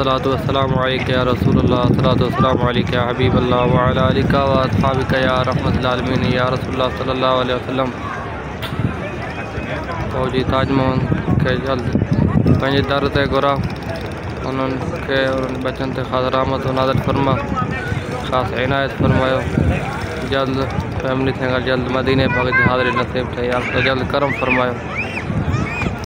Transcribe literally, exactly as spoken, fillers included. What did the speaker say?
अस्सलातु वस्सलामु अलैका या रसूलल्लाह, अस्सलातु वस्सलामु अलैका या हबीबल्लाह व अला आलिका व अस्हाबिका या रहमतुल आलमीन या रसूलल्लाह सल्लल्लाहु अलैहि वसल्लम। फौजी ताजमोहन के जल्द पंहिंजे दर ते घुरा, उन्हनि खे उन्हनि बचनि ते ख़ासि रहमत नाज़िल फरमा, ख़ासि इनायत फरमायो। जल्द फैमिली से जल्द मदीने पाक जी हाज़िरी नसीब थे, या तो जल्द करम फरमायो।